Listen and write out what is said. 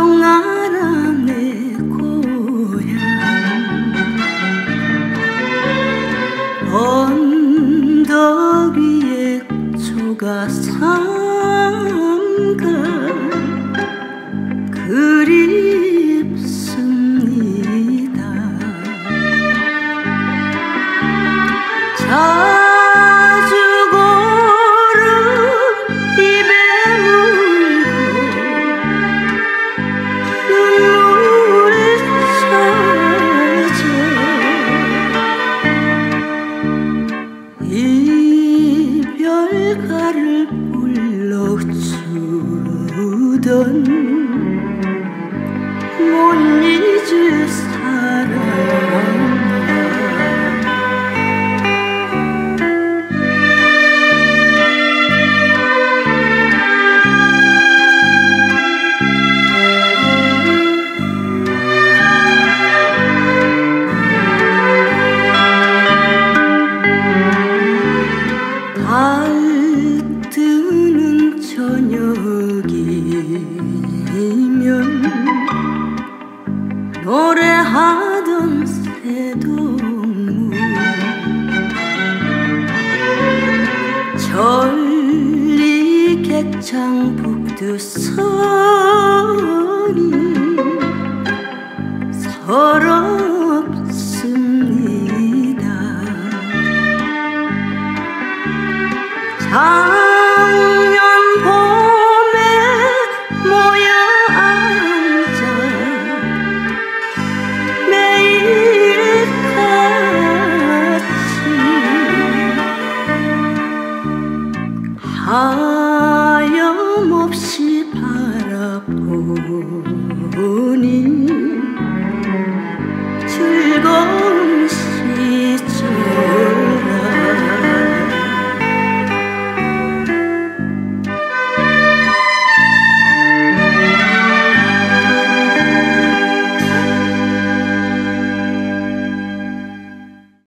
송아라 내 고향 언덕 위에 조가삼가 그립습니다. 자주 고름 입에 물고 눈물을 찾아 이별가를 불러주던 못 잊을 사람 달 뜨는 저녁이면 노래하던 새동무 전리객장 북두선이 서럽습니다. 작년 봄에 모여 앉아 매일 같이 하염없이 바라보니